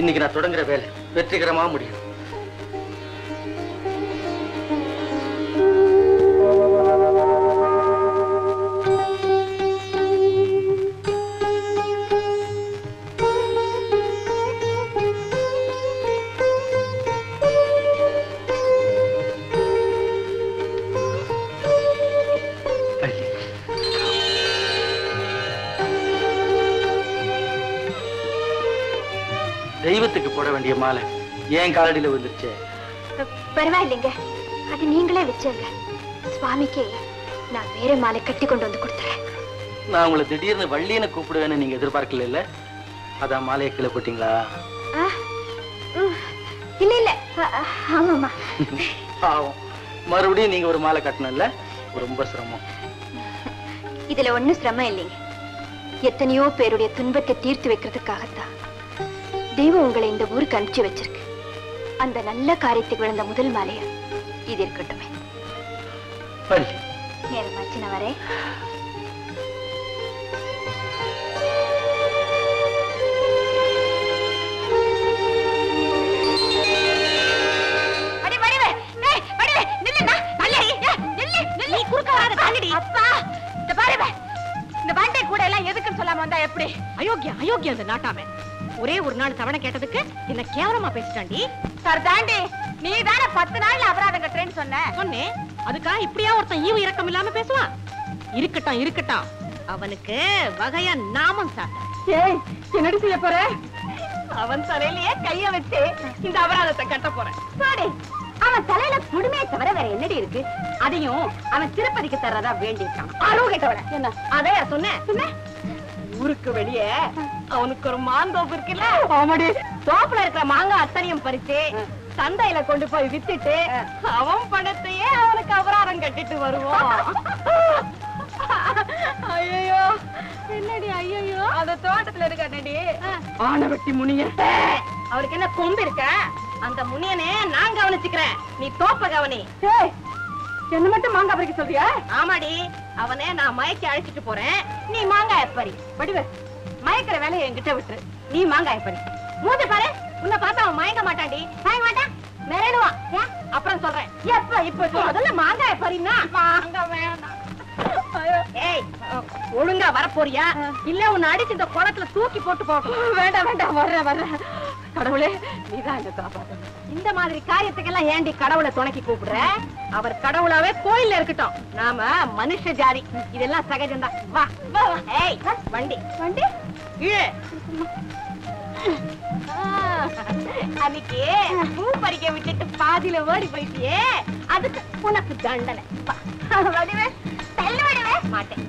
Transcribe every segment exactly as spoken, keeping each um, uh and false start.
இன்னைக்கு நான் தொடங்குற வேலை வெற்றிகரமா முடியும். தெய்வத்துக்கு போட வேண்டிய மாலை ஏன் காலடியில வந்துருச்சு? பரவாயில்லைங்க, அது நீங்களே வச்சங்க. சுவாமிக்கு நான் வேற மாலை கட்டி கொண்டு வந்து கொடுத்துறேன். நான் உங்களை திடீர்னு வள்ளியனை கூப்பிடுவேன்னு நீங்க எதிர்பார்க்கல இல்ல? அதான் மாலையை கீழே போட்டீங்களா? இல்ல இல்ல, ஆமாமா. பாவம், மறுபடியும் நீங்க ஒரு மாலை கட்டணும்ல, ரொம்ப சிரமம். இதுல ஒண்ணும் சிரமம் இல்லைங்க. எத்தனையோ பேருடைய துன்பத்தை தீர்த்து வைக்கிறதுக்காகத்தான் தெய்வம் உங்களை இந்த ஊருக்கு அனுப்பிச்சு வச்சிருக்கு. அந்த நல்ல காரியத்துக்கு விழுந்த முதல் மாலையா இது இருக்கட்டுமே. நேரமாச்சு, நான் வரேன். அயோக்கியம் அயோக்கியம் அந்த நாட்டாம ஒரே ஒரு நாள் தவணை கேட்டதுக்கு என்ன கேவலமா பேசிட்டாண்டி. சர்தாண்டி, நீ தானே பத்து நாள்ல அபராதம் கட்டுறேன்னு சொன்ன. சொன்னேன். அதுக்கா இப்படியா ஒருத்தன் ஈவு இரக்கம் இல்லாம பேசுவான்? இருக்கட்டும் இருக்கட்டும், அவனுக்கு வகையா நாமம் சாட்ட. ஏய், என்னடி செய்ய போற? அவன் தலையிலேயே கைய வச்சு இந்த அபராதத்தை கட்ட போறேன். சாடி, அவன் தலையில குடுமையை தவிர வேற என்னடி இருக்கு? அதையும் அவன் திருப்பதிக்கு தர்றதா வேண்டியிருக்கான். அருவ கேட்டவர என்ன அதே சொன்னேன் சொன்னேன். ஊருக்கு வெளியே அவனுக்கு ஒரு மாந்தோப்பு இருக்குல்ல, அவனுடைய தோப்புல இருக்கிற மாங்காய் அத்தனையும் பறிச்சு சந்தையில கொண்டு போய் வித்துட்டு அவன் பணத்தையே அவனுக்கு அபராதம் கட்டிட்டு வருவான். ஐயோ என்னடி ஐயோ, அந்த தோட்டத்துல இருக்காடி ஆனவெட்டி முனியன். அவருக்கு என்ன கொம்பு இருக்க? அந்த முனியனே நான் கவனிச்சுக்கிறேன், நீ தோப்ப கவனி. என்ன மட்டும் மாங்காய் பறிக்க சொல்றியா? ஆமாடி, அவனே நான் மயக்கி அழைச்சிட்டு போறேன், நீ மாங்காய் பறி. வடிவ மயக்கிற வேலையை என்கிட்ட விட்டுரு, நீ மாங்காய் பறி. மூஞ்ச பாரு, உன்னை பார்த்தா அவன் மயங்க மாட்டான்டி. மயங்க மாட்டான், மிரடுவான். அப்புறம் சொல்றேன். எப்ப இப்ப முதல்ல மாங்காய் பறினா? மாங்காய் வேணாம். ஏய், ஒழுங்கா வரப்போறியா இல்ல உன்னை அடிச்சு இந்த குளத்துல தூக்கி போட்டு போக? வேண்டாம் வேண்டாம், வர்ற வர்ற. கடவுளே, நீதான் இந்த காப்பாத்து. இந்த மாதிரி காரியத்துக்கெல்லாம் ஏண்டி கடவுளை துணைக்கி கூப்பிடுற? அவர் கடவுளாவே கோயில்ல இருக்கட்டும், நாம மனுஷ ஜாதி, இதெல்லாம் சகஜம்தான். வா வா. ஏய், வண்டி வண்டி அன்னைக்கு பூ பறிக்க விட்டுட்டு பாதியில ஓடி போயிட்டியே, அதுக்கு உனக்கு தண்டனை. வடிவே தள்ளு, வடிவே மாட்டேன்.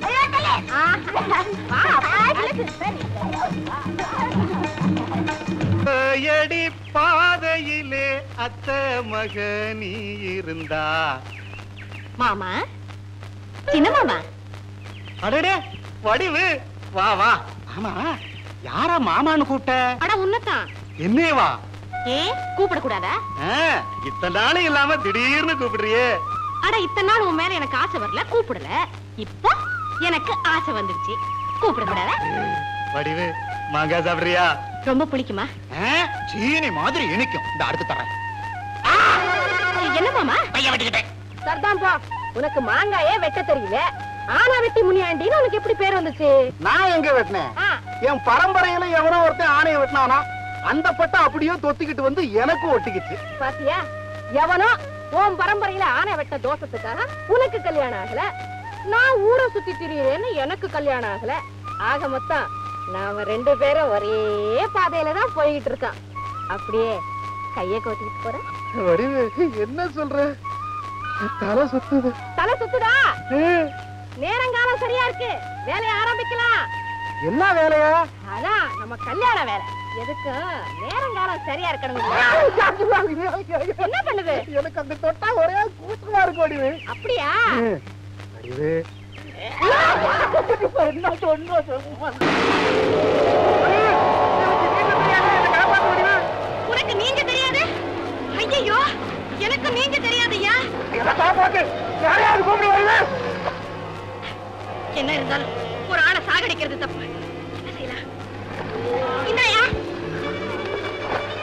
எடி பாதையிலே அத்த மகனி இருந்தா. மாமா, சின்ன மாமா. அடடே வடிவு, வா வா. ஆமா, யாரா மாமான்னு கூப்பிட்ட? அட உன்னதான். என்னேவா? ஏ கூப்பிட கூடாதா? இத்தனை நாளும் இல்லாம திடீர்னு கூப்பிடுறியே. அட இத்தனை நாள் உன் மேல எனக்கு ஆசை வரல, கூப்பிடல. இப்போ எனக்கு ஆசை வந்துருச்சு, கூப்பிட கூடாதா? வடிவு, மாங்காய் சாப்பிடுறியா? ரொம்ப பிடிக்குமா? சீனி மாதிரி இனிக்கும். இந்த அடுத்து தரேன். என்ன மாமா? பைய வெட்டிக்கிட்டேன். சர்தான் பா, உனக்கு மாங்காயே வெட்ட தெரியல, ஆனா வெட்டி முனியாண்டின்னு உனக்கு எப்படி பேர் வந்துச்சு? நான் எங்க வெட்டினேன்? என் பரம்பரையில எவனோ ஒருத்தன் ஆணைய வெட்டினானா, அந்த பட்டை அப்படியே தொத்திக்கிட்டு வந்து எனக்கு ஒட்டிக்கிச்சு. பாத்தியா, எவனோ உன் பரம்பரையில ஆணை வெட்ட தோஷத்துக்காக உனக்கு கல்யாணம் ஆகல, நான் ஊரை சுத்தி திரியுறேன்னு எனக்கு கல்யாணம் ஆகல. ஆக மொத்தம் நாம ரெண்டு பேரும் ஒரே பாதையில தான் போய்கிட்டு இருக்கோம். அப்படியே கைய கோட்டிட்டு போற. வடிவு, என்ன சொல்ற? தலை சுத்துது. தலை சுத்துதா? நேரங்காலம் சரியா இருக்கு, வேலையை ஆரம்பிக்கலாம். என்ன வேலையா? அதான் நம்ம கல்யாண வேலை. எதுக்கு நேரங்காலம் சரியா இருக்கணும். என்ன பண்ணுது? எனக்கு அந்த தொட்டா ஒரே கூட்டமா இருக்கு வடிவு. அப்படியா? வடிவு, என்ன சொன்ன? உனக்கு நீங்க தெரியாது? ஐயோ, எனக்கு நீங்க தெரியாதுயா. என்ன இருந்தாலும் ஒரு ஆளை சாகடிக்கிறது தப்பு. என்ன செய்யலாம்? என்னையா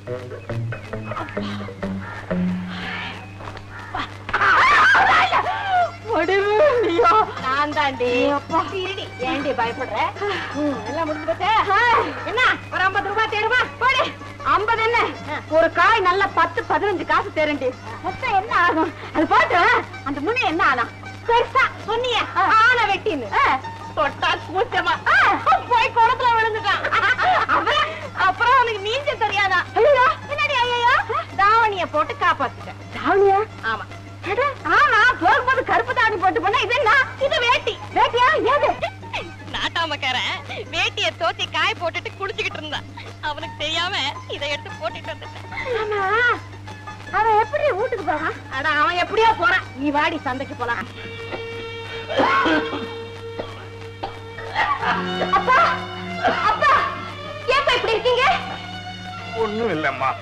நான் தாண்டி ஏண்டி பயப்படுற? எல்லாம் முடிஞ்சு போச்சே. என்ன ஒரு ஐம்பது ரூபாய் தேருமா? போடு. ஐம்பது என்ன ஒரு காய் நல்ல பத்து பதினஞ்சு காசு தேரண்டி. மொத்தம் என்ன ஆகும்? அது போட்டு அந்த முனை என்ன ஆகும்? பெருசா சொன்னிய ஆனை வெட்டின்னு தொட்டா கூச்சமா போய் குளத்துல விழுந்துட்டான். அப்புறம் அவனுக்கு நீஞ்ச தெரியாதா? என்னடி ஐயோ தாவணிய போட்டு காப்பாத்திட்டேன். தாவணியா? ஆமா ஆமா. போகும்போது கருப்பு தாவணி போட்டு போனா இது என்ன? இது வேட்டி. வேட்டியா? ஏது நாட்டாமக்காரன் வேட்டிய தோத்தி காய் போட்டுட்டு குளிச்சுக்கிட்டு இருந்தான். அவனுக்கு தெரியாம இதை எடுத்து போட்டுட்டு வந்துட்டேன். அவன் எப்படி வீட்டுக்கு போறான்? அட அவன் எப்படியோ போறான். நீ வாடி சந்தைக்கு போலாம். அப்பா அப்பா ஏப்பா இப்படி இருக்கீங்க? ஒண்ணும் இல்லம்மா.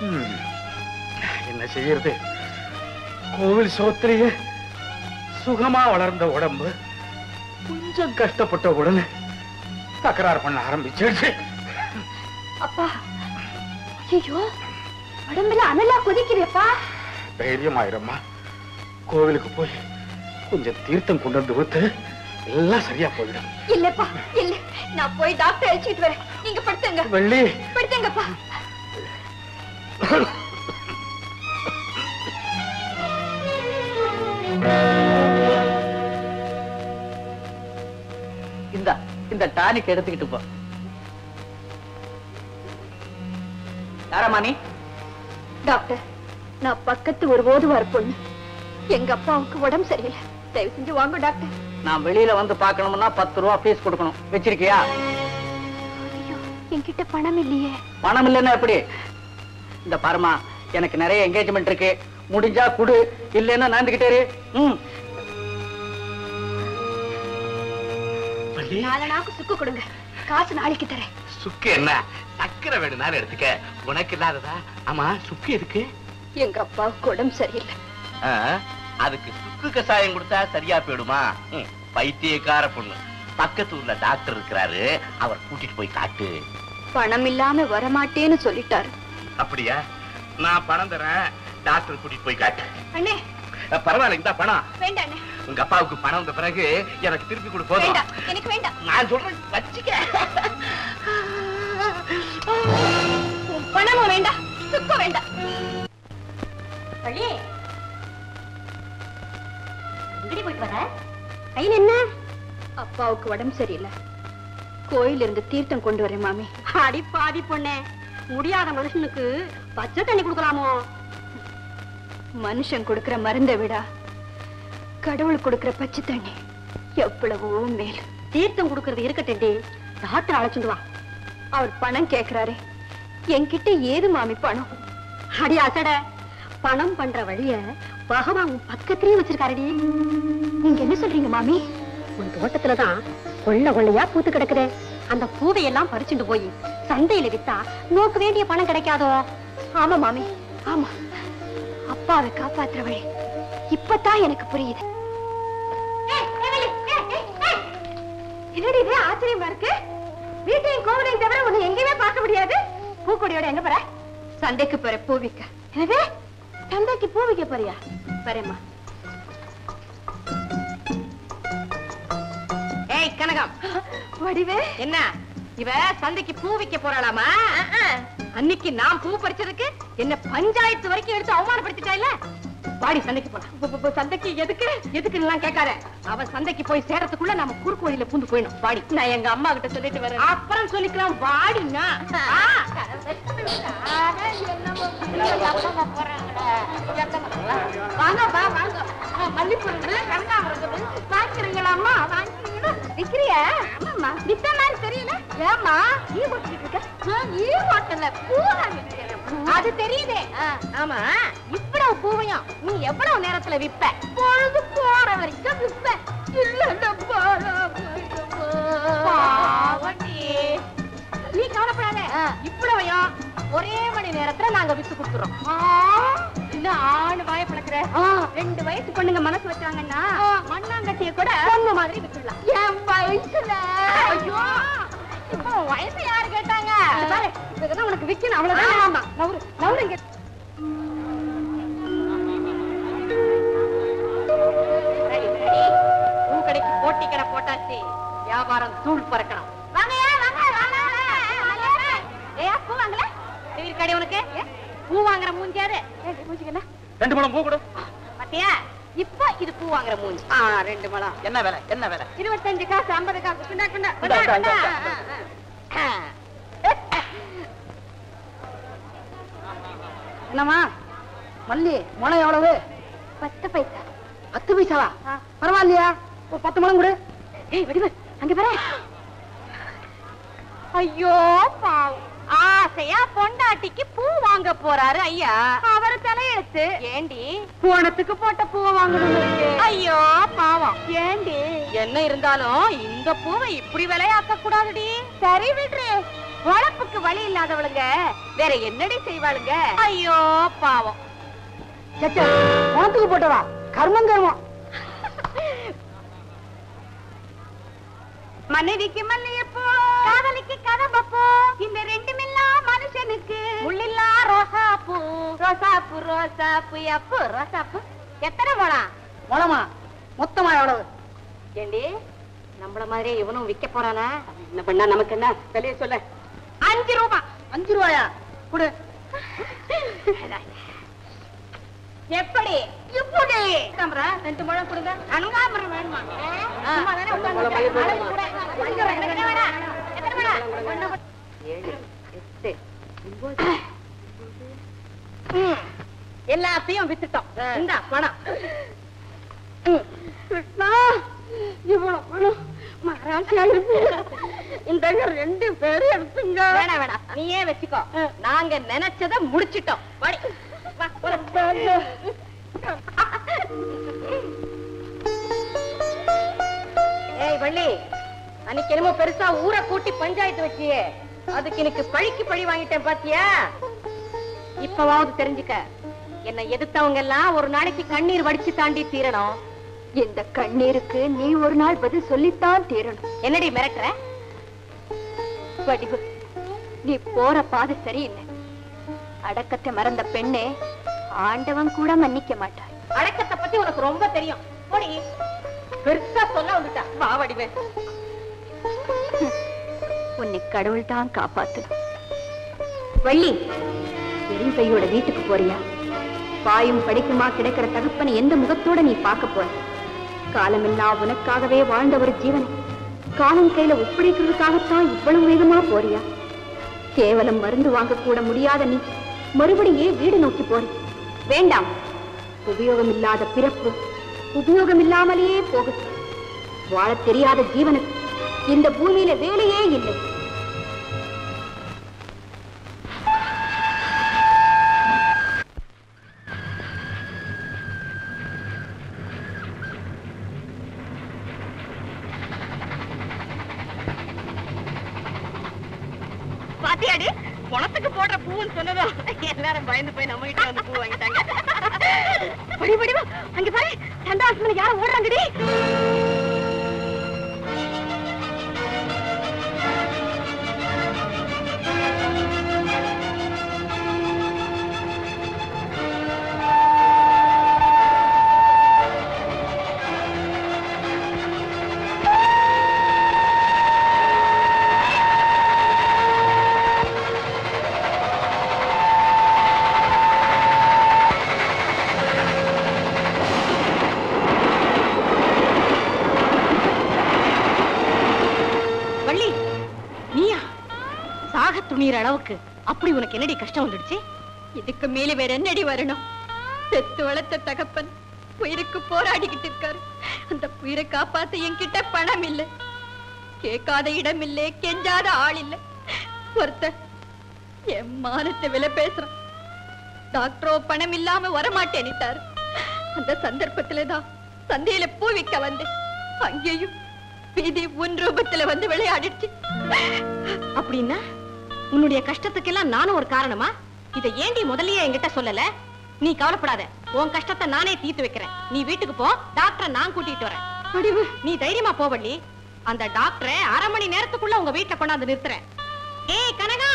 என்ன செய்யறது? கோவில் சோத்திரியே சுகமா வளர்ந்த உடம்பு கொஞ்சம் கஷ்டப்பட்ட உடனே தகராறு பண்ண ஆரம்பிச்சிருச்சு. அப்பா ஐயோ உடம்புல அனலா கொதிக்கிறேப்பா. தைரியமாயிரம்மா. கோவிலுக்கு போய் கொஞ்சம் தீர்த்தம் கொண்டு வந்து ஊத்து, எல்லாம் சரியா போயிடும். இல்லப்பா இல்ல, நான் போய் டாக்டர் அழைச்சிட்டு வரேன். நீங்க படுத்துங்க. வெள்ளி படுத்துங்கப்பா. இந்த இந்த டானிக் எடுத்துக்கிட்டு போ. யாரம்மா நீ? டாக்டர், நான் பக்கத்து ஒரு ஓதுவார் பொண்ணு. எங்க அப்பாவுக்கு உடம்பு சரியில்லை. தயவு செஞ்சு வாங்க டாக்டர். நான் வெளியில வந்து பாக்கணும்னா பத்து ரூபா ஃபீஸ் கொடுக்கணும். வச்சிருக்கியா? ஐயோ என்கிட்ட பணம் இல்லையே. பணம் இல்லைன்னா எப்படி? இந்த பாருமா, எனக்கு நிறைய என்கேஜ்மெண்ட் இருக்கு. முடிஞ்சா குடு, இல்லைன்னா நாந்துகிட்டே இரு. ம். நாலு நாக்கு சுக்கு கொடுங்க, காசு நாளைக்கு தரேன். சுக்கு என்ன? சக்கரை வேணும்னாலும் எடுத்துக்க. உனக்கு இல்லாததா? ஆமா, சுக்கு இருக்கு. எங்க அப்பாவுக்கு உடம்பு சரியில்லை. அதுக்கு சுக்கு கசாயம் கொடுத்தா சரியா போயிடுமா? பைத்தியக்கார பொண்ணு. பக்கத்து ஊர்ல டாக்டர் இருக்கிறாரு, அவர் கூட்டிட்டு போய் காட்டு. பணம் இல்லாம வரமாட்டேன்னு சொல்லிட்டாரு. அப்படியா? நான் பணம் தரேன், டாக்டர் கூட்டிட்டு போய் காட்டு. அண்ணே பரவாயில்ல, இந்த பணம் வேண்டாம். அண்ணே உங்க அப்பாவுக்கு பணம் வந்த பிறகு எனக்கு திருப்பி கொடு. போதும். வேண்டாம், எனக்கு வேண்டாம். நான் சொல்றேன் வச்சுக்க. பணமும் வேண்டாம், சுக்கும் வேண்டாம். பள்ளி எங்கடி போயிட்டு வர? கையில் என்ன? அப்பாவுக்கு உடம்பு சரியில்லை. கோயில் இருந்து தீர்த்தம் கொண்டு வரேன் மாமி. அடி பாதி பொண்ணே, முடியாத மனுஷனுக்கு பச்சை தண்ணி கொடுக்கலாமோ? மனுஷன் கொடுக்கிற மருந்தை விட கடவுள் கொடுக்கிற பச்சை தண்ணி எவ்வளவோ மேல். தீர்த்தம் கொடுக்கறது இருக்கட்டே, டாக்டர் அழைச்சிட்டு வா. அவர் பணம் கேட்கிறாரே, என்கிட்ட ஏது மாமி பணம்? அடி அசட, பணம் பண்ற வழிய பகவான் பக்கத்திலேயே வச்சிருக்காரடி. நீங்க என்ன சொல்றீங்க மாமி? உன் தோட்டத்துலதான் கொள்ள கொள்ளையா பூத்து கிடக்குதே. அந்த பூவையெல்லாம் பறிச்சுட்டு போய் சந்தையில வித்தா நோக்கு வேண்டிய பணம் கிடைக்காதோ? ஆமா மாமி, ஆமா. அப்பாவை காப்பாத்துற வழி இப்பதான் எனக்கு புரியுது. என்னடி இது ஆச்சரியமா இருக்கு? வீட்டையும் கோவிலையும் தவிர உன்னை எங்கேயுமே பார்க்க முடியாது. பூக்கொடியோட எங்க போற? சந்தைக்கு போற பூவிக்க. எனவே சந்தைக்கு பூ விக்க போறியா? வரேம்மா. ஏய் கனகம், வடிவே என்ன இவ சந்தைக்கு பூ விக்க போறாளாமா? அன்னைக்கு நான் பூ பறிச்சதுக்கு என்ன பஞ்சாயத்து வரைக்கும் எடுத்து அவமானப்படுத்திட்டா இல்ல? வாடி சந்தைக்கு போலாம். சந்தைக்கு எதுக்கு எதுக்கு எல்லாம் கேட்காத. அவன் சந்தைக்கு போய் சேரத்துக்குள்ள நம்ம குறுக்கு வழியில பூந்து போயிடும். வாடி. நான் எங்க அம்மா கிட்ட சொல்லிட்டு வரேன். அப்புறம் சொல்லிக்கலாம். வாடினா வாங்கப்பா வாங்க. மல்லிப்பூ வாங்கிக்கிறீங்களா அம்மா? வாங்கிக்கிறீங்களா? விக்கிறியா? ஆமாம்மா. வித்த மாதிரி தெரியல. ஏம்மா நீ ஓட்டிட்டு இருக்க? நீ ஓட்டல, பூ அது தெரியுதே. ஆமா, இவ்வளவு பூவையும் நீ எவ்வளவு நேரத்துல விப்ப? பொழுது போற வரைக்கும் விப்ப. நீ கவலைப்படாத, இவ்வளவையும் ஒரே மணி நேரத்துல நாங்க வித்து கொடுத்துறோம். இல்ல ஆணு வாய பழக்கிற ரெண்டு வயசு பொண்ணுங்க மனசு வச்சாங்கன்னா மண்ணாங்கட்டிய கூட பொண்ணு மாதிரி வித்துடலாம். என் வயசுல ஐயோ இப்போ வயசு யாரு கேட்டாங்க? இதெல்லாம் உனக்கு விக்கணும் அவ்வளவுதான். ஆமா நவுரு நவுரு இங்க. பூ கடைக்கு போட்டி கடை போட்டாச்சு, வியாபாரம் தூள் பறக்கணும். வாங்கயா வாங்க வாங்க. ஏயா பூ வாங்கல? டிவி கடை உனக்கு பூ வாங்குற மூஞ்சியாரு. மூஞ்சிக்கு ரெண்டு முழம் பூ கொடு. பாத்தியா இப்ப இது பூ வாங்குற மூஞ்சி. ஆ ரெண்டு முழம். என்ன வேலை என்ன வேலை? இருபத்தஞ்சு காசு ஐம்பது காசு. குண்டா குண்டா இந்தா, இந்தா, இந்தா. என்னம்மா மல்லி முளை எவ்வளவு? பத்து பைசா. பத்து பைசாவா? பரவாயில்லையா? ஒரு பத்து முழம் கொடு. ஏய் வடிவு அங்க பாரு. ஐயோ பாவம், ஆசையா பொண்டாட்டிக்கு பூ வாங்க போறாரு ஐயா. அவரு தலையெழுத்து. ஏண்டி போனத்துக்கு போட்ட பூவை வாங்கணும்? ஐயோ பாவம். ஏண்டி என்ன இருந்தாலும் இந்த பூவை இப்படி விலையாக்க கூடாதுடி. சரி விடுறு, உழப்புக்கு வழி இல்லாதவளுங்க வேற என்னடி செய்வாளுங்க? ஐயோ பாவம். பணத்துக்கு போட்டவா கர்மம் கர்மம். மனைவிக்கு மல்லிகைப்பூ, காதலிக்கு கதம்பப்பூ, இந்த ரெண்டுமெல்லாம் மனுஷனுக்கு முள்ளில்லா ரோசா பூ. ரோசா பூ ரோசா பூ அப்பூ ரோசா பூ. எத்தனை முழம்? முளமா மொத்தமா எவ்வளவு? ஏண்டி நம்மள மாதிரி இவனும் விக்க போறானா? என்ன பண்ணா நமக்கு என்ன விலைய சொல்ல? அஞ்சு ரூபா. அஞ்சு ரூபாயா? கொடு. எப்படி இப்படி தம்பரா ரெண்டு முழம் கொடுங்க. அணுகாமரம் வேணுமா? சும்மா தானே உட்கார்ந்து அளவு கூட. எத்தனை வேணா? எத்தனை வேணா? ஏழு எட்டு ஒன்பது. எல்லாத்தையும் வித்துட்டோம். இந்தா பணம். கிருஷ்ணா இவ்வளவு பணம் மகாராஜா இந்த ரெண்டு பேரும் எடுத்துங்க. வேணாம் வேணாம் நீயே வச்சுக்கோ. நாங்க நினைச்சத முடிச்சிட்டோம். படி. ஏய் வள்ளி, அன்னைக்கு என்னமோ பெருசா ஊரை கூட்டி பஞ்சாயத்து வச்சியே, அதுக்கு எனக்கு பழிக்கு பழி வாங்கிட்டேன் பாத்தியா? இப்பவாவது தெரிஞ்சுக்க, என்னை எதிர்த்தவங்க எல்லாம் ஒரு நாளைக்கு கண்ணீர் வடிச்சு தாண்டி தீரணும். இந்த கண்ணீருக்கு நீ ஒரு நாள் பதில் சொல்லித்தான் தீரணும். என்னடி மிரட்டுற? வடிவு, நீ போற பாதை சரியில்லை. அடக்கத்தை மறந்த பெண்ணே ஆண்டவன் கூட மன்னிக்க மாட்டார். அடக்கத்தை பத்தி உனக்கு ரொம்ப தெரியும். போடி, பெருசா சொல்ல வந்துட்டா. வா வடிவே. உன்னை கடவுள் தான் காப்பாத்து. வள்ளி, வெறும் கையோட வீட்டுக்கு போறியா? பாயும் படிக்குமா கிடைக்கிற தகப்பனை எந்த முகத்தோட நீ பார்க்க போற? காலமெல்லாம் உனக்காகவே வாழ்ந்த ஒரு ஜீவனை காலம் கையில ஒப்படைக்கிறதுக்காகத்தான் இவ்வளவு வேகமா போறியா? கேவலம் மருந்து வாங்க கூட முடியாத நீ மறுபடியும் வீடு நோக்கி போற. வேண்டாம். உபயோகம் இல்லாத பிறப்பு உபயோகம் இல்லாமலேயே போகுது. வாழ தெரியாத ஜீவனுக்கு இந்த பூமியில வேலையே இல்லை. பாத்தியாடி, குளத்துக்கு போடுற பூன்னு சொன்னதும் எல்லாரும் பயந்து போய் நம்ம கிட்ட வந்து பூ வாங்கிட்டாங்க. படி படிவா அங்க பாரு, சந்தாசமன் யாரும் ஓடுறாங்கடி. துணிற அளவுக்கு அப்படி உனக்கு என்னடி கஷ்டம் வந்துடுச்சு? இதுக்கு மேல வேற என்னடி வரணும்? செத்து வளர்த்த தகப்பன் உயிருக்கு போராடிக்கிட்டு இருக்காரு. அந்த உயிரை காப்பாத்த என்கிட்ட பணம் இல்லை, கேட்காத இடம் இல்லை, கெஞ்சாத ஆள் இல்லை. ஒருத்தர் என் மானத்தை விலை பேசுறான். டாக்டரோ பணம் இல்லாம வரமாட்டேனிட்டாரு. அந்த சந்தர்ப்பத்தில்தான் சந்தையில பூ விற்க வந்தேன். அங்கேயும் வீதி உன் ரூபத்துல வந்து விளையாடிடுச்சு. அப்படின்னா உன்னுடைய கஷ்டத்துக்கெல்லாம் நானும் ஒரு காரணமா? இதை ஏண்டி முதல்லயே என்கிட்ட சொல்லல? நீ கவலைப்படாத, உன் கஷ்டத்தை நானே தீர்த்து வைக்கிறேன். நீ வீட்டுக்கு போ, டாக்டரை நான் கூட்டிட்டு வரேன். நீ தைரியமா போவள்ளி. அந்த டாக்டரை அரை மணி நேரத்துக்குள்ள உங்க வீட்டுல கொண்டாந்து நிறுத்துறேன். ஏய் கனகா,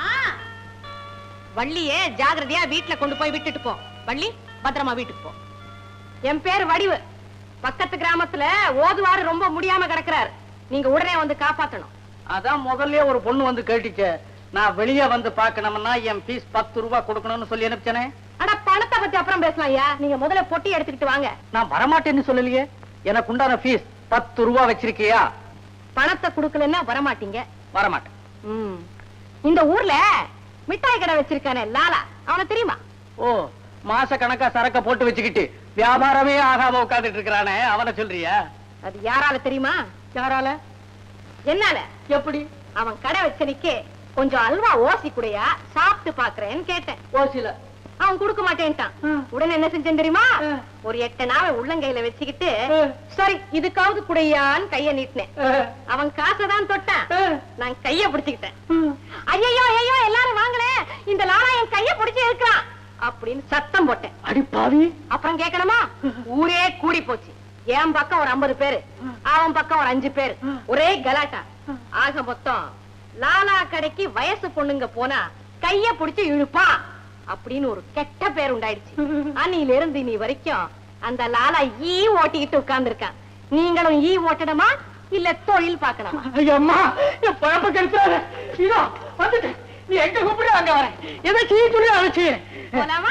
வள்ளியே ஜாகிரதையா வீட்டுல கொண்டு போய் விட்டுட்டு போ. வள்ளி பத்திரமா வீட்டுக்கு போ. என் பேர் வடிவு. பக்கத்து கிராமத்துல ஓதுவாரு ரொம்ப முடியாம கிடக்குறாரு. நீங்க உடனே வந்து காப்பாத்தணும். அதான் முதல்ல ஒரு பொண்ணு வந்து கேட்டுச்சு. நான் வெளியே வந்து பாக்கணும்னா என் பீஸ் பத்து ரூபாய் கொடுக்கணும்னு சொல்லி அனுப்பிச்சனே. ஆனா பணத்தை பத்தி அப்புறம் பேசலாம் ஐயா. நீங்க முதல்ல பொட்டி எடுத்துக்கிட்டு வாங்க. நான் வரமாட்டேன்னு சொல்லலையே. எனக்கு உண்டான பீஸ் பத்து ரூபாய் வச்சிருக்கியா? பணத்தை குடுக்கலன்னா வரமாட்டீங்க. வரமாட்டேன். இந்த ஊர்ல மிட்டாய் கடை வச்சிருக்கானே லாலா, அவனை தெரியுமா? ஓ, மாச கணக்கா சரக்க போட்டு வச்சுக்கிட்டு வியாபாரமே ஆகாம உட்கார்ந்துட்டு இருக்கிறானே, அவனை சொல்றியா? அது யாரால தெரியுமா? யாரால? என்னால? எப்படி? அவன் கடை வச்சனிக்கு கொஞ்சம் அல்வா ஓசி குடையா சாப்பிட்டு பாக்குறேன்னு கேட்டேன். ஓசில அவன் குடுக்க மாட்டேன்ட்டான். உடனே என்ன செஞ்சேன் தெரியுமா? ஒரு எட்டு நாளை உள்ளங்கையில வச்சுக்கிட்டு சரி இதுக்காவது குடையான்னு கைய நீட்டினேன். அவன் காசைதான் தொட்டான், நான் கைய பிடிச்சுக்கிட்டேன். ஐயோ ஐயோ எல்லாரும் வாங்களே, இந்த லாலா என் கைய பிடிச்சு இருக்கிறான் அப்படின்னு சத்தம் போட்டேன். அடிப்பாவி. அப்புறம் கேட்கணுமா? ஊரே கூடி போச்சு. என் பக்கம் ஒரு ஐம்பது பேரு, அவன் பக்கம் ஒரு அஞ்சு பேரு, ஒரே கலாட்டா. ஆக மொத்தம் லாலா கடைக்கு வயசு பொண்ணுங்க போனா கைய பிடிச்சு இழுப்பா அப்படின்னு ஒரு கெட்ட பேர் உண்டாயிடுச்சு. அன்னில இருந்து நீ வரைக்கும் அந்த லாலா ஈ ஓட்டிக்கிட்டு உட்கார்ந்து இருக்கான். நீங்களும் ஈ ஓட்டணுமா இல்ல தொழில் பார்க்கணுமா? ஐயம்மா, என் பழப்ப கெடுத்தாரு. இதோ வந்துட்டேன். நீ எங்க கூப்பிடு அங்க வரேன். எதை செய்ய சொல்லி அழைச்சி போலாமா?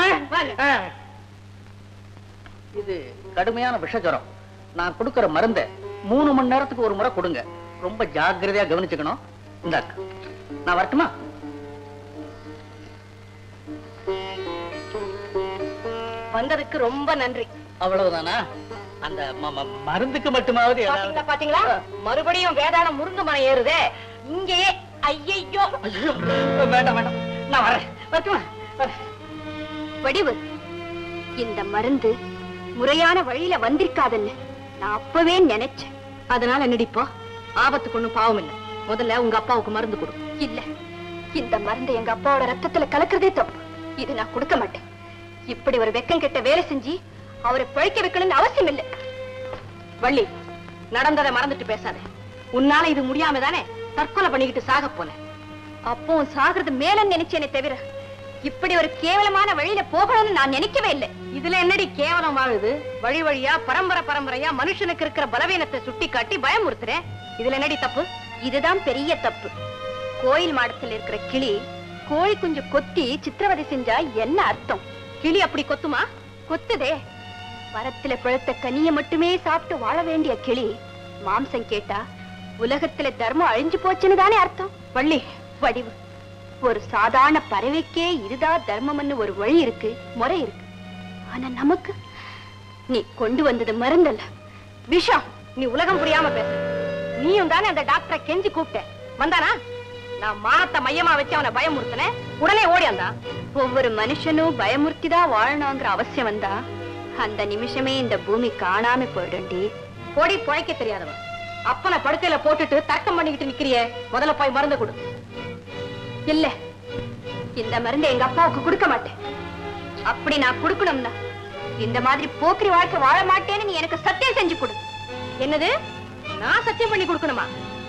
இது கடுமையான விஷஜரம். நான் கொடுக்கிற மருந்த மூணு மணி நேரத்துக்கு ஒரு முறை கொடுங்க. ரொம்ப ஜாக்கிரதையா கவனிச்சுக்கணும். இந்தாக்க, நான் வரட்டுமா? வந்ததுக்கு ரொம்ப நன்றி. அவ்வளவுதானா? அந்த மருந்துக்கு மட்டுமாவது பாத்தீங்களா பாத்தீங்களா மறுபடியும் வேதாளம் முருங்க மரம் ஏறுதே இங்கேயே. ஐயோ வேண்டாம் வேண்டாம், நான் வரேன். வரட்டுமா? வடிவு, இந்த மருந்து முறையான வழியில வந்திருக்காதுன்னு நான் அப்பவே நினைச்சேன். அதனால நடிப்போ ஆபத்துக்கு ஒண்ணும் பாவம் இல்ல. முதல்ல உங்க அப்பாவுக்கு மருந்து கொடு. இல்ல, இந்த மருந்து எங்க அப்பாவோட ரத்தத்துல கலக்கிறதே தப்பு. இது நான் கொடுக்க மாட்டேன். இப்படி ஒரு வெக்கம் கெட்ட வேலை செஞ்சு அவரை பழிக்க வைக்கணும்னு அவசியம் இல்லை. வள்ளி, நடந்ததை மறந்துட்டு பேசாத. உன்னால இது முடியாம தானே தற்கொலை பண்ணிக்கிட்டு சாக போன. அப்போ சாகிறது மேல நினைச்சேனே தவிர இப்படி ஒரு கேவலமான வழியில போகணும்னு நான் நினைக்கவே இல்லை. இதுல என்னடி கேவலம் வாழுது? வழி வழியா பரம்பரை பரம்பரையா மனுஷனுக்கு இருக்கிற பலவீனத்தை சுட்டி காட்டி பயமுறுத்துறேன். இதுல என்னடி தப்பு? இதுதான் பெரிய தப்பு. கோயில் மாடத்தில் இருக்கிற கிளி கோழி குஞ்சு கொத்தி சித்திரவதை செஞ்சா என்ன அர்த்தம்? கிளி அப்படி கொத்துமா? கொத்துதே. மரத்துல பழுத்த கனியை மட்டுமே சாப்பிட்டு வாழ வேண்டிய கிளி மாம்சம் கேட்டா உலகத்துல தர்மம் அழிஞ்சு போச்சுன்னு தானே அர்த்தம். வள்ளி, வடிவு, ஒரு சாதாரண பறவைக்கே இதுதான் தர்மம்னு ஒரு வழி இருக்கு, முறை இருக்கு. ஆனா நமக்கு நீ கொண்டு வந்தது மருந்தல்ல, விஷம். நீ உலகம் புரியாம பேச. நீயும் தானே அந்த டாக்டரை கெஞ்சி கூப்பிட்ட. வந்தானா? நான் மானத்தை மையமா வச்சு அவனை பயமுறுத்தினேன். உடனே ஓடி வந்தான். ஒவ்வொரு மனுஷனும் பயமுறுத்திதான் வாழணுங்கிற அவசியம் வந்தா அந்த நிமிஷமே இந்த பூமி காணாம போயிடும்டி. ஓடி பொழைக்க தெரியாதவன் அப்பனை படுக்கையில போட்டுட்டு தர்க்கம் பண்ணிக்கிட்டு நிக்கிறியே, முதல்ல போய் மருந்து கொடு. இல்ல, இந்த மருந்து எங்க அப்பாவுக்கு கொடுக்க மாட்டேன். அப்படி நான் கொடுக்கணும்னா இந்த மாதிரி போக்கிரி வாழ்க்கை வாழ மாட்டேன்னு நீ எனக்கு சத்தியம் செஞ்சு கொடு. என்னது? நான் சத்தியம் பண்ணி கொடுக்கணுமா?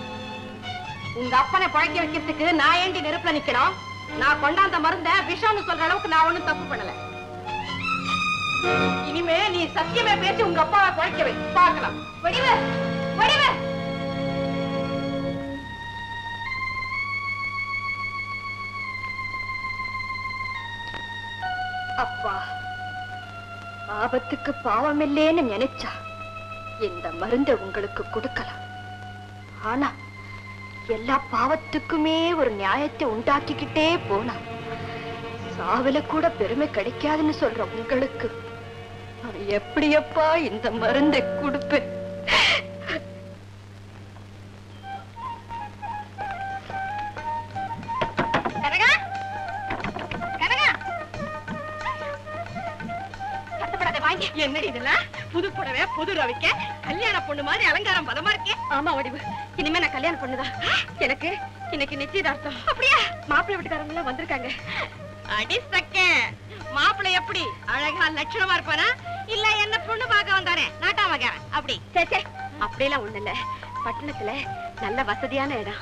உங்க அப்பனை பழைக்க வைக்கிறதுக்கு நான் ஏண்டி நெருப்புல நிக்கணும்? நான் கொண்டாந்த மருந்த விஷம்னு சொல்ற அளவுக்கு நான் ஒண்ணும் தப்பு பண்ணல. இனிமே நீ சத்தியமே பேசி உங்க அப்பாவை பழைக்க வை, பார்க்கலாம். வடிவு, வடிவு. அப்பா, ஆபத்துக்கு பாவம் இல்லேன்னு நினைச்சா இந்த மருந்தை உங்களுக்கு கொடுக்கலாம். ஆனா எல்லா பாவத்துக்குமே ஒரு நியாயத்தை உண்டாக்கிக்கிட்டே போனா சாவில கூட பெருமை கிடைக்காதுன்னு சொல்ற உங்களுக்கு நான் எப்படியப்பா இந்த மருந்தை கொடுப்பேன்? என்னடி இதெல்லாம்? புது புடவை, புது ரவிக்க, கல்யாண பொண்ணு மாதிரி அலங்காரம் பலமா இருக்கே. ஆமா வடிவு, இனிமே நான் கல்யாணம் பொண்ணுதான். எனக்கு இன்னைக்கு நிச்சயதார்த்தம். அப்படியா? மாப்பிள்ளை வீட்டுக்காரங்க எல்லாம் வந்திருக்காங்க. அடி சக்க, மாப்பிள்ளை எப்படி அழகா லட்சணமா இருப்பானா இல்ல என்ன பொண்ணு பார்க்க வந்தானே நாட்டாமக்காரன் அப்படி? சே, அப்படியெல்லாம் ஒண்ணு இல்ல. பட்டணத்துல நல்ல வசதியான இடம்.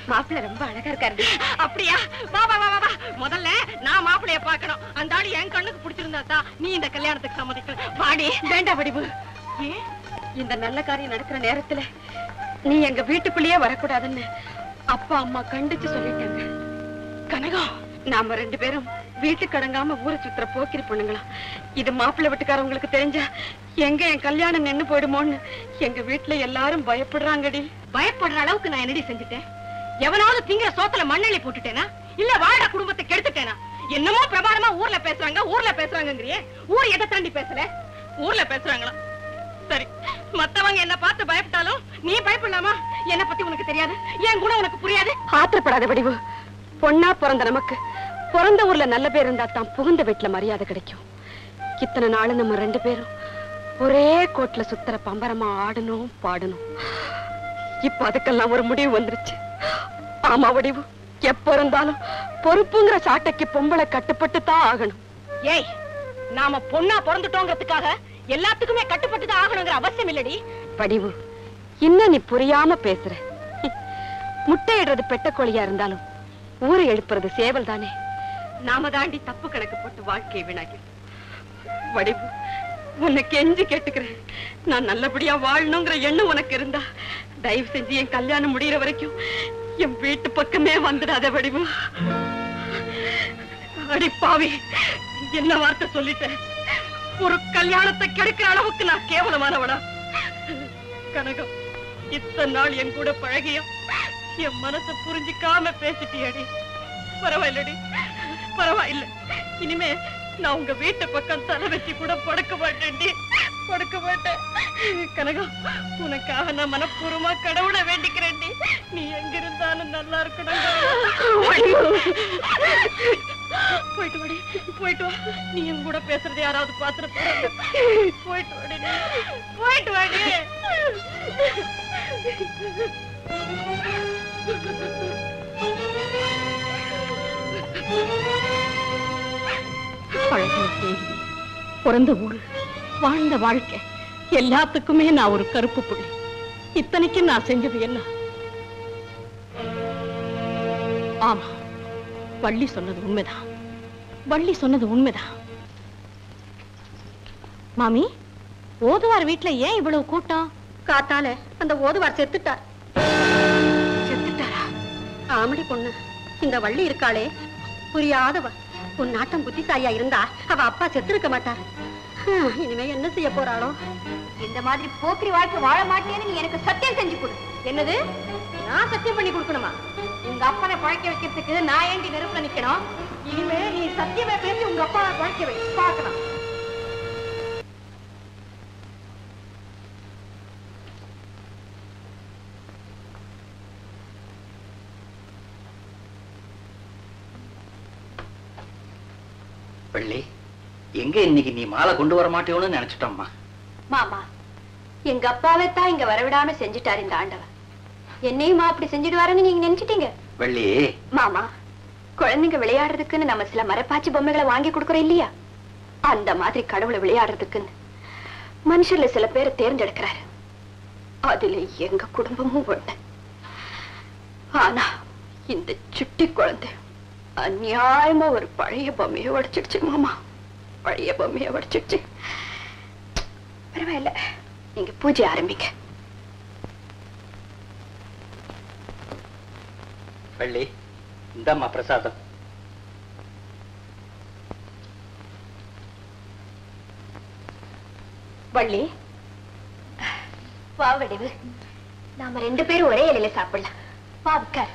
மாப்பிள்ளை ரொம்ப அழகா இருக்காரு. அப்படியா? வா வா வா வா. முதல்ல நான் மாப்பிள்ளைய பார்க்கணும். அந்த ஆளு என் கண்ணுக்கு பிடிச்சிருந்தா தான் நீ இந்த கல்யாணத்துக்கு சம்மதிக்கணும். வாடி. வேண்டாம் வடிவு. ஏன் இந்த நல்ல காரியம் நடக்கிற நேரத்துல நீ எங்க வீட்டுக்குள்ளேயே வரக்கூடாதுன்னு அப்பா அம்மா கண்டிச்சு சொல்லிட்டாங்க. கனகம், நாம ரெண்டு பேரும் வீட்டுக்கு அடங்காம ஊரை சுத்துற போக்கிரி பொண்ணுங்களா. இது மாப்பிள்ளை வீட்டுக்காரவங்களுக்கு தெரிஞ்சா எங்க என் கல்யாணம் நின்னு போயிடுமோன்னு எங்க வீட்டுல எல்லாரும் பயப்படுறாங்கடி. பயப்படுற அளவுக்கு நான் என்னடி செஞ்சுட்டேன்? எவனாவது திங்கிற சோத்துல மண்ணெண்ணி போட்டுட்டேனா? இல்ல வாழ குடும்பத்தை கெடுத்துட்டேனா? என்னமோ பிரபாரமா ஊர்ல பேசுறாங்க ஊர்ல பேசுறாங்கங்கறியே. ஊர் எதை தாண்டி பேசல? ஊர்ல பேசுறாங்களா? சரி, மத்தவங்க என்ன பார்த்து பயப்பட்டாலும் நீ பயப்படலாமா? என்ன பத்தி உனக்கு தெரியாது, என் குணம் உனக்கு புரியாது. ஆத்திரப்படாத வடிவு. பொண்ணா பிறந்த நமக்கு பிறந்த ஊர்ல நல்ல பேர் இருந்தா தான் புகுந்த வீட்டுல மரியாதை கிடைக்கும். இத்தனை நாள் நம்ம ரெண்டு பேரும் ஒரே கோட்ல சுத்தர பம்பரமா ஆடணும் பாடணும். இப்ப அதுக்கெல்லாம் ஒரு முடிவு வந்துருச்சு. ஆமா வடிவு, எப்ப இருந்தாலும் பொறுப்புங்கிற சாட்டைக்கு பொம்பளை கட்டுப்பட்டு தான் ஆகணும். ஏய், நாம பொண்ணா பிறந்துட்டோங்கிறதுக்காக எல்லாத்துக்குமே கட்டுப்பட்டு தான் ஆகணுங்கிற அவசியம் இல்லடி. வடிவு, இன்னும் நீ புரியாம பேசுற. முட்டையிடுறது பெட்ட கோழியா இருந்தாலும் ஊரை எழுப்புறது சேவல் தானே. நாம தாண்டி தப்பு கணக்கு போட்டு வாழ்க்கையை வீணாக்கி. வடிவு, உன்னை கெஞ்சி கேட்டுக்கிறேன். நான் நல்லபடியா வாழணுங்கிற எண்ணம் உனக்கு இருந்தா தயவு செஞ்சு என் கல்யாணம் முடிகிற வரைக்கும் என் வீட்டு பக்கமே வந்துடாத வடிவு. அடி பாவி, என்ன வார்த்தை சொல்லிட்டேன். ஒரு கல்யாணத்தை கெடுக்கிற அளவுக்கு நான் கேவலமானவனா? கனகம், இத்தனை நாள் என் கூட பழகியும் என் மனசை புரிஞ்சுக்காம பேசிட்டியடி. பரவாயில்லடி, பரவாயில்ல. இனிமே நான் உங்க வீட்டு பக்கம் தலை வச்சு கூட படுக்க மாட்டேன்டி, படுக்க மாட்டேன். கனகம், உனக்காக நான் மனப்பூர்வமா கடவுளை வேண்டிக்கிறேன்டி. நீ எங்க இருந்தாலும் நல்லா இருக்கணும். போயிட்டு வாடி, போயிட்டு வா. நீ என் கூட பேசுறது யாராவது பாத்துட்டு போறாங்க. போயிட்டு வாடி, போயிட்டு வாடி. பிறந்த ஊரு, வாழ்ந்த வாழ்க்கை, எல்லாத்துக்குமே நான் ஒரு கருப்பு புள்ளி. இத்தனைக்கும் நான் செஞ்சது என்ன? ஆமா, வள்ளி சொன்னது உண்மைதான். வள்ளி சொன்னது உண்மைதான். மாமி, ஓதுவார் வீட்டுல ஏன் இவ்வளவு கூட்டம்? காத்தால அந்த ஓதுவார் செத்துட்டார். செத்துட்டாரா? ஆமடி பொண்ணு, இந்த வள்ளி இருக்காளே, புரியாதவ. உன் நாட்டம் புத்திசாலியா இருந்தா அவ அப்பா செத்து இருக்க மாட்டார். இனிமே என்ன செய்ய போறாளோ? இந்த மாதிரி போக்கிரி வாழ்க்கை வாழ மாட்டேன்னு நீ எனக்கு சத்தியம் செஞ்சு கொடு. என்னது? நான் சத்தியம் பண்ணி கொடுக்கணுமா? உங்க அப்பனை பழைக்க வைக்கிறதுக்கு நான் ஏண்டி நெருப்புல நிக்கணும்? இனிமே நீ சத்தியமே பேசி உங்க அப்பா பழைக்க வை, பார்க்கலாம். வள்ளி, எங்க இன்னைக்கு நீ மாலை கொண்டு வர மாட்டேன்னு நினைச்சிட்டோம்மா. மாமா, எங்க அப்பாவை தான் இங்க வரவிடாம செஞ்சுட்டாரு இந்த ஆண்டவன். என்னையுமா அப்படி செஞ்சுடுவாருன்னு நீங்க நினைச்சிட்டீங்க? வள்ளி மாமா, குழந்தைங்க விளையாடுறதுக்குன்னு நம்ம சில மரப்பாச்சி பொம்மைகளை வாங்கி கொடுக்கறோம் இல்லையா, அந்த மாதிரி கடவுளை விளையாடுறதுக்குன்னு மனுஷர்ல சில பேரை தேர்ந்தெடுக்கிறாரு. அதுல எங்க குடும்பமும் ஒண்ணு. ஆனா இந்த சுட்டி குழந்தை அநியாயமா ஒரு பழைய பொம்மையை உடைச்சிடுச்சு மாமா. பழைய பொம்மையை உடைச்சிடுச்சு. பரவாயில்ல, நீங்க பூஜை ஆரம்பிங்க. வள்ளி, இந்தம்மா பிரசாதம். வள்ளி, வா வடிவு, நாம ரெண்டு பேரும் ஒரே இலையில சாப்பிடலாம். வா உட்கார்.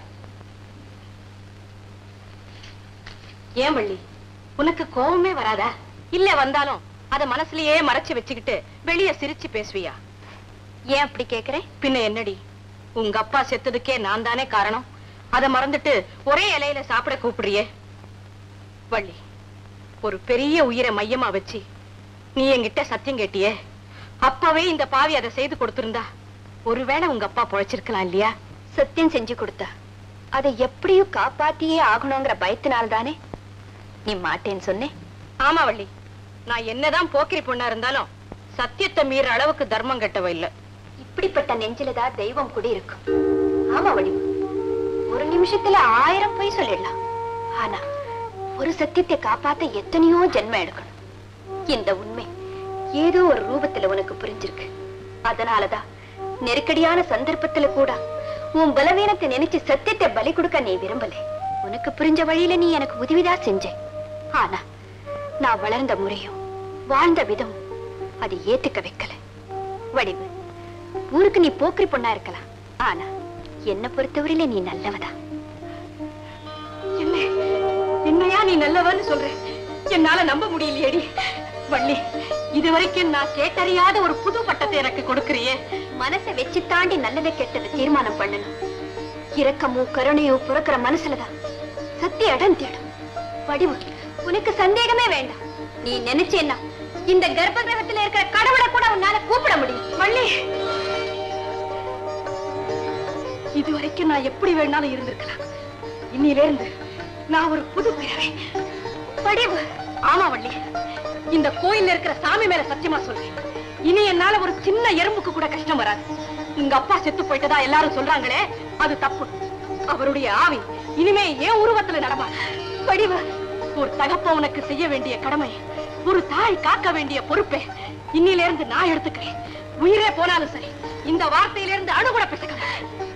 ஏன் வள்ளி, உனக்கு கோபமே வராதா? இல்ல வந்தாலும் அத மனசுலயே மறைச்சு வச்சுக்கிட்டு வெளிய சிரிச்சு பேசுவியா? ஏன் அப்படி கேக்குறேன்? பின்ன என்னடி, உங்க அப்பா செத்ததுக்கே நான் தானே காரணம். அத மறந்துட்டு ஒரே இலையில சாப்பிட கூப்பிடுறியே. வள்ளி, ஒரு பெரிய உயிரை மையமா வச்சு நீ என்கிட்ட சத்தியம் கேட்டியே, அப்பவே இந்த பாவி அதை செய்து கொடுத்திருந்தா ஒருவேளை உங்க அப்பா பொழைச்சிருக்கலாம் இல்லையா? சத்தியம் செஞ்சு கொடுத்தா அதை எப்படியும் காப்பாத்தியே ஆகணுங்கிற பயத்தினால்தானே நீ மாட்டேன்னு சொன்னேன். ஆமா வள்ளி, நான் என்னதான் போக்கிரி பொண்ணா இருந்தாலும் சத்தியத்தை மீற அளவுக்கு தர்மம் கட்டவ இல்ல. இப்படிப்பட்ட நெஞ்சிலதான் தெய்வம் குடி இருக்கும். ஆமா வடி, ஒரு நிமிஷத்துல ஆயிரம் பொய் சொல்லிடலாம். ஆனா ஒரு சத்தியத்தை காப்பாத்த எத்தனையோ ஜென்மம் எடுக்கணும். இந்த உண்மை ஏதோ ஒரு ரூபத்துல உனக்கு புரிஞ்சிருக்கு. அதனாலதான் நெருக்கடியான சந்தர்ப்பத்துல கூட உன் பலவீனத்தை நினைச்சு சத்தியத்தை பலி கொடுக்க நீ விரும்பல. உனக்கு புரிஞ்ச வழியில நீ எனக்கு உதவிதான் செஞ்ச. ஆனா நான் வளர்ந்த முறையும் வாழ்ந்த விதம் அது ஏத்துக்க வைக்கல. வடிவு, ஊருக்கு நீ போக்கிரி பொண்ணா இருக்கலாம், ஆனா என்ன பொறுத்தவரையில நீ நல்லவதா. என்ன என்னையா நீ நல்லவன்னு சொல்ற? என்னால நம்ப முடியலையேடி. வள்ளி, இதுவரைக்கும் நான் கேட்டறியாத ஒரு புது பட்டத்தை எனக்கு கொடுக்கறியே. மனசை வச்சு தாண்டி நல்லதை கெட்டதை தீர்மானம் பண்ணணும். இரக்கமோ கருணையோ பிறக்கிற மனசுலதான் சத்திய இடம் தேடும். வடிவு, உனக்கு சந்தேகமே வேண்டாம். நீ நினைச்சேன்னா இந்த கர்ப்ப கிரகத்துல இருக்கிற கடவுளை கூட உன்னால கூப்பிட முடியும். வள்ளி, இதுவரைக்கும் நான் எப்படி வேணாலும் இருந்திருக்கலாம். இன்னில இருந்து நான் ஒரு புது பிறவை. வடிவு, ஆமா வள்ளி, இந்த கோயில்ல இருக்கிற சாமி மேல சத்தியமா சொல்றேன், இனி என்னால ஒரு சின்ன எறும்புக்கு கூட கஷ்டம் வராது. உங்க அப்பா செத்து போயிட்டதா எல்லாரும் சொல்றாங்களே, அது தப்பு. அவருடைய ஆவி இனிமே ஏன் உருவத்துல நடமா. வடிவு, ஒரு தகப்ப உனக்கு செய்ய வேண்டிய கடமை, ஒரு தாய் காக்க வேண்டிய பொறுப்பை இன்னில இருந்து நான் எடுத்துக்கிறேன். உயிரே போனாலும் சரி, இந்த வார்த்தையிலிருந்து அணு கூட பேச